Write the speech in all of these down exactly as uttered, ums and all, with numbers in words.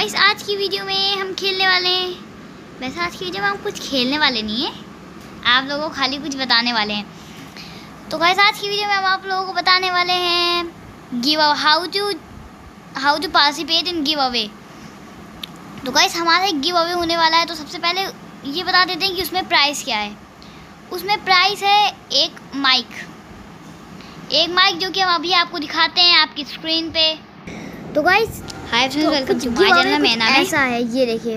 Guys आज की video में हम खेलने वाले हैं। वैसे आज की वीडियो में हम कुछ खेलने वाले नहीं हैं, आप लोगों को खाली कुछ बताने वाले हैं। तो गाइस आज की वीडियो में हम आप लोगों को बताने वाले हैं give away, how to how to participate in give away. तो गाइस हमारा एक गिव अवे होने वाला है। तो सबसे पहले ये बता देते हैं कि उसमें प्राइस क्या है। उसमें प्राइस है एक माइक, एक माइक जो कि हम अभी आपको दिखाते हैं आपकी स्क्रीन पे। तो guys hi friends, welcome to my channel. मेरा नाम ऐसा है, ये देखिए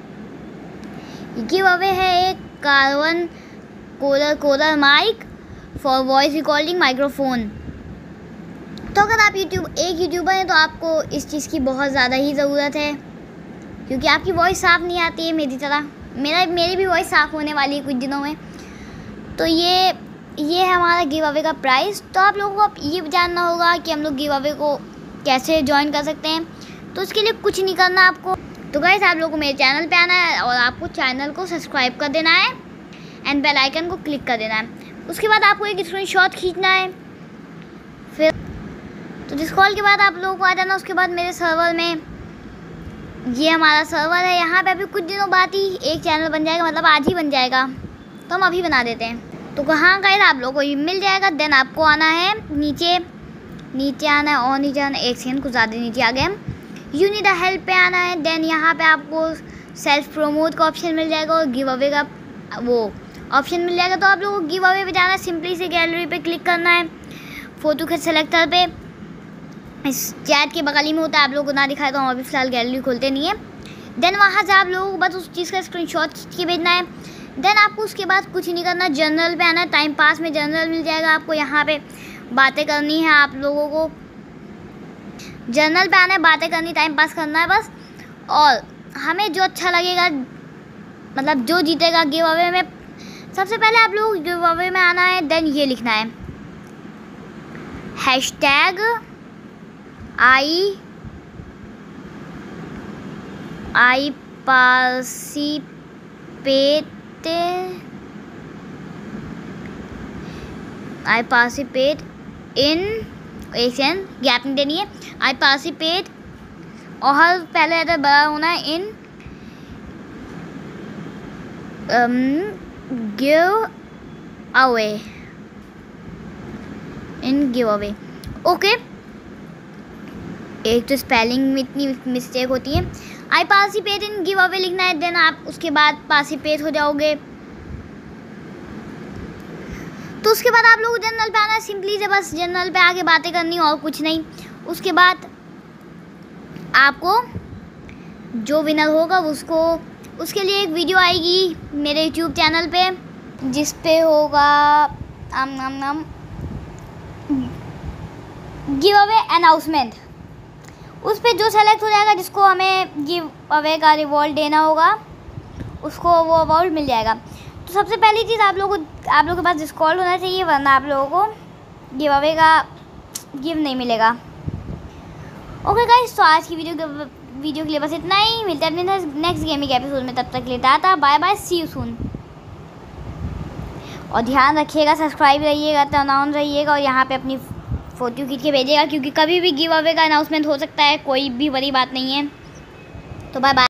गिव अवे है एक carbon collar collar mic for voice recording microphone. तो अगर आप यूट्यूब एक यूट्यूबर हैं तो आपको इस चीज़ की बहुत ज़्यादा ही ज़रूरत है, क्योंकि आपकी वॉइस साफ़ नहीं आती है मेरी तरह। मेरा मेरी भी वॉइस साफ़ होने वाली है कुछ दिनों में। तो ये ये है हमारा गिव अवे का प्राइस। तो आप लोगों को अब ये जानना होगा कि हम लोग गिव अवे को कैसे ज्वाइन कर सकते हैं। तो उसके लिए कुछ नहीं करना आपको। तो गाइस आप लोगों को मेरे चैनल पे आना है और आपको चैनल को सब्सक्राइब कर देना है एंड बेल आइकन को क्लिक कर देना है। उसके बाद आपको एक स्क्रीनशॉट खींचना है। फिर तो जिस कॉल के बाद आप लोगों को आ जाना। उसके बाद मेरे सर्वर में, ये हमारा सर्वर है, यहाँ पे अभी कुछ दिनों बाद ही एक चैनल बन जाएगा, मतलब आज ही बन जाएगा। तो हम अभी बना देते हैं। तो कहाँ गाइस आप लोगों को ये मिल जाएगा। देन आपको आना है नीचे, नीचे आना है और नीचे आना है। एक सेकंड कुछ ज़्यादा नीचे आ गए हम। यू नीड अ हेल्प पे आना है। देन यहाँ पे आपको सेल्फ प्रोमोट का ऑप्शन मिल जाएगा और गिव अवे का वो ऑप्शन मिल जाएगा। तो आप लोगों को गिव अवे पे जाना है, सिंपली से गैलरी पे क्लिक करना है, फ़ोटो के सेलेक्टर पे, इस चैट के बगल में होता है। आप लोगों को ना दिखाए तो हम अभी फ़िलहाल गैलरी खोलते नहीं है। देन वहाँ से आप लोगों को बस उस चीज़ का स्क्रीनशॉट खींच के भेजना है। देन आपको उसके बाद कुछ नहीं करना, जनरल पे आना है। टाइम पास में जनरल मिल जाएगा आपको, यहाँ पे बातें करनी है आप लोगों को। जनरल पे आना है, बातें करनी, टाइम पास करना है बस। और हमें जो अच्छा लगेगा, मतलब जो जीतेगा गिव अवे में, सबसे पहले आप लोग गिव अवे में आना है। देन ये लिखना है hashtag I I participate I participate in, एक सेकंड गैप नहीं देनी है, आई पार्टिसिपेट, और हर पहले लेटर बड़ा होना है, in give away, in give away. Okay, एक तो स्पेलिंग में इतनी मिस्टेक होती है। I participate in give away लिखना है। देन आप उसके बाद पार्टिसिपेट हो जाओगे। तो उसके बाद आप लोग जनरल पे आना है, सिंपली से बस जनरल पे आके बातें करनी और कुछ नहीं। उसके बाद आपको जो विनर होगा उसको, उसके लिए एक वीडियो आएगी मेरे यूट्यूब चैनल पे, जिस पे होगा आम नाम नाम गिव अवे अनाउंसमेंट। उस पे जो सेलेक्ट हो जाएगा, जिसको हमें गिव अवे का रिवॉर्ड देना होगा, उसको वो अवार्ड मिल जाएगा। तो सबसे पहली चीज़ आप लोगों को, आप लोगों के पास डिस्कॉर्ड होना चाहिए, वरना आप लोगों को गिव अवे का गिव नहीं मिलेगा। ओके गाइस, तो आज की वीडियो के वीडियो के लिए बस इतना ही। मिलते हैं अपने नेक्स्ट गेमिंग एपिसोड में, तब तक के लिए tata bye bye, see you soon. और ध्यान रखिएगा, सब्सक्राइब रहिएगा, टर्न ऑन रहिएगा और यहाँ पे अपनी फ़ोटो खींच के भेजिएगा, क्योंकि कभी भी गिव अवे का अनाउंसमेंट हो सकता है, कोई भी बड़ी बात नहीं है। तो बाय बाय।